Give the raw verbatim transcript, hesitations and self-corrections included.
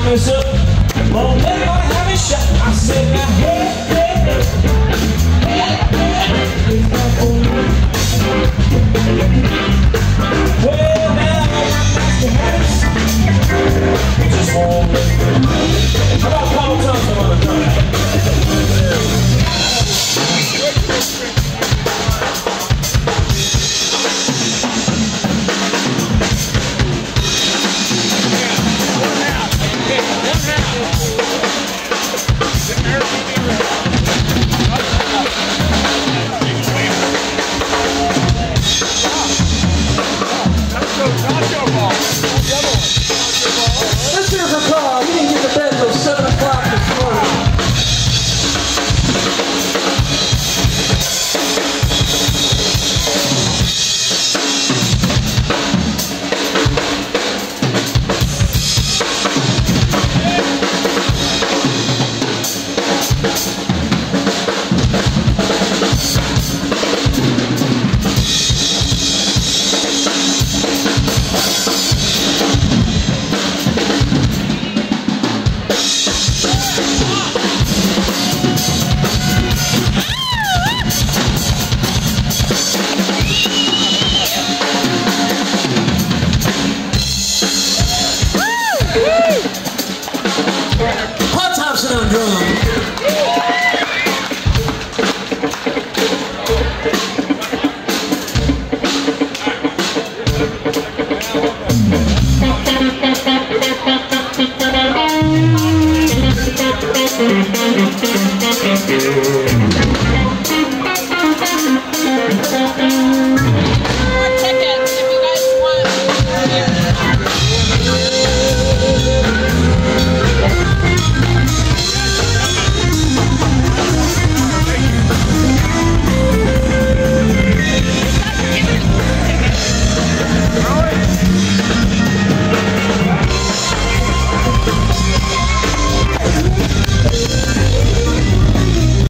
this up. Well, they're gonna have a shot. I said, now, hey, hey, hey. Well, now, I'm not the house. We just won't let go. How about Paul Thompson on the drum? Let's hear for Paul. He didn't get to bed until seven o'clock this morning. Paul Thompson on drum. Thank you.